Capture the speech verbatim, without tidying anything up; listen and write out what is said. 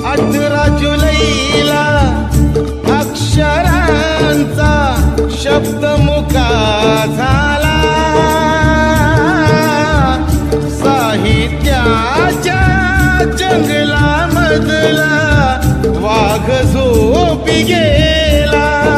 अठरा जुलैला अक्षरांचा शब्द मुका झाला, साहित्याच्या जंगलामधला वाघ झोपी गेला.